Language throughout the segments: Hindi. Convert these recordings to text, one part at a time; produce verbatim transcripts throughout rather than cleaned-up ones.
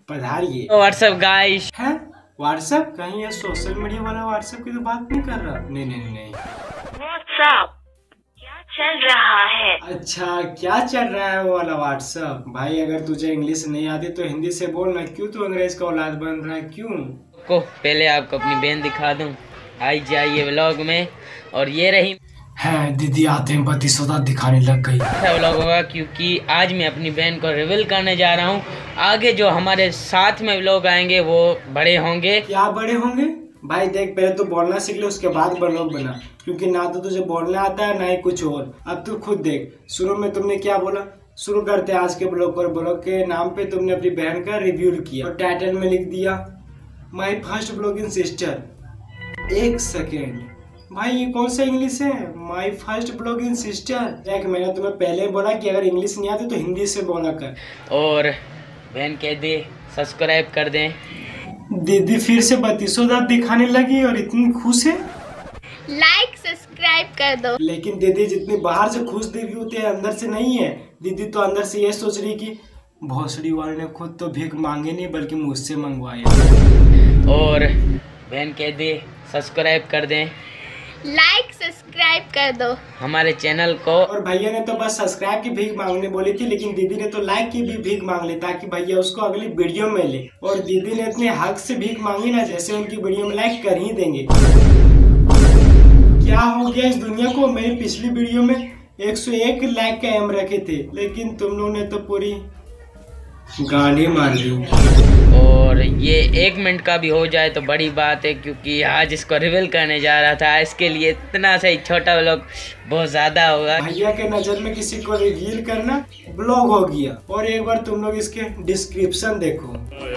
पधारिए। व्हाट्सअप गाइस है व्हाट्सएप? कहीं ये सोशल मीडिया वाला व्हाट्सएप की तो बात नहीं कर रहा। नहीं नहीं नहीं व्हाट्सएप क्या चल रहा है? अच्छा, क्या चल रहा है वो वाला व्हाट्सएप? भाई अगर तुझे इंग्लिश नहीं आती तो हिंदी से बोलना। क्यों तू अंग्रेज का औलाद बन रहा है, क्यों? को पहले आपको अपनी बहन दिखा दूं। आई जाइए व्लॉग में। और ये रही है दीदी आते हैं बत्तीसों दांत दिखाने लग गई। अच्छा व्लॉग होगा क्योंकि आज मैं अपनी बहन को रिवील करने जा रहा हूँ। आगे जो हमारे साथ में व्लॉग आएंगे वो बड़े होंगे। क्या बड़े होंगे? भाई देख, पहले तो बोलना सीख ले, उसके बाद व्लॉग बना, क्योंकि ना तो तुझे बोलना आता है ना ही कुछ और। अब तू खुद देख, शुरू में तुमने क्या बोला। शुरू करते आज के ब्लॉग पर। ब्लॉग के नाम पे तुमने अपनी बहन का रिव्यू किया और टाइटल में लिख दिया माई फर्स्ट ब्लॉगिंग सिस्टर। एक सेकेंड भाई, ये कौन सा इंग्लिश है? My first blogging sister. देख, मैंने तुम्हें पहले बोला कि अगर इंग्लिश नहीं आती तो हिंदी से बोला कर। और बहन कह दे सब्सक्राइब कर दें। दीदी फिर से बत्तीसों दांत दिखाने लगी और इतनी खुश है। लाइक सब्सक्राइब कर दो। लेकिन दीदी जितनी बाहर से खुश दीदी होती है, अंदर से नहीं है। दीदी तो अंदर से ये सोच रही कि भोसड़ी वाले ने खुद तो भीख मांगे नहीं बल्कि मुझसे मंगवाया। और बहन कह दे सब्सक्राइब कर दें, लाइक सब्सक्राइब कर दो हमारे चैनल को। और भैया ने तो बस सब्सक्राइब की भीख मांगने बोली थी, लेकिन दीदी ने तो लाइक की भी भीख मांग ली ताकि भैया उसको अगली वीडियो में ले। और दीदी ने इतने हक से भीख मांगी ना जैसे उनकी वीडियो में लाइक कर ही देंगे। क्या हो गया इस दुनिया को? मेरी पिछली वीडियो में एक सौ एक लाइक का एम रखे थे, लेकिन तुम लोगों ने तो पूरी गाली मार दी। और ये एक मिनट का भी हो जाए तो बड़ी बात है, क्योंकि आज इसको रिवील करने जा रहा था। इसके लिए इतना सा ही छोटा व्लॉग बहुत ज्यादा होगा। भैया के नजर में किसी को रिवील करना ब्लॉग हो गया। और एक बार तुम लोग इसके डिस्क्रिप्शन देखो।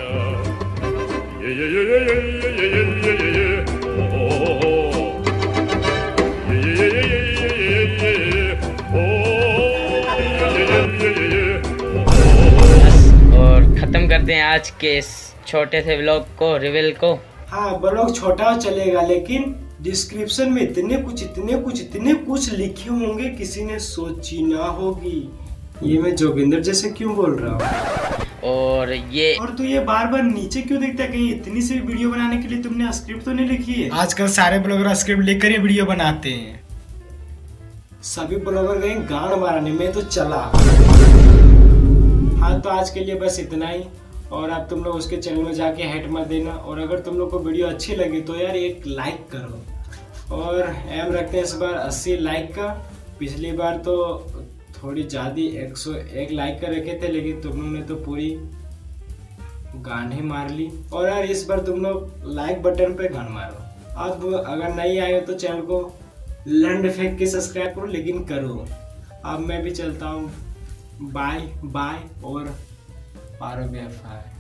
और खत्म करते हैं आज के इस छोटे से व्लॉग को, रिवील को। हाँ, ब्लॉग छोटा चलेगा, लेकिन डिस्क्रिप्शन में इतने कुछ इतने कुछ इतने कुछ लिखे होंगे किसी ने सोची ना होगी। ये मैं जोगिंदर जैसे क्यों बोल रहा हूँ? और ये और तू ये बार बार नीचे क्यों देखता है? कहीं इतनी सी वीडियो बनाने के लिए तुमने स्क्रिप्ट तो नहीं लिखी है? आजकल सारे ब्लॉगर स्क्रिप्ट लिखकर ही वीडियो बनाते हैं। सभी ब्लॉगर गए गांड मारने में तो चला। हाँ, तो आज के लिए बस इतना ही। और अब तुम लोग उसके चैनल में जाके हेट मत देना। और अगर तुम लोग को वीडियो अच्छी लगी तो यार एक लाइक करो। और एम रखते हैं इस बार अस्सी लाइक का। पिछली बार तो थोड़ी ज़्यादा एक सौ एक लाइक का रखे थे, लेकिन तुम लोगों ने तो पूरी गांड ही मार ली। और यार इस बार तुम लोग लाइक बटन पे गांड मारो। अब अगर नहीं आए तो चैनल को लंड फेंक के सब्सक्राइब करो, लेकिन करो। अब मैं भी चलता हूँ। बाय बाय और पारो बेफाय।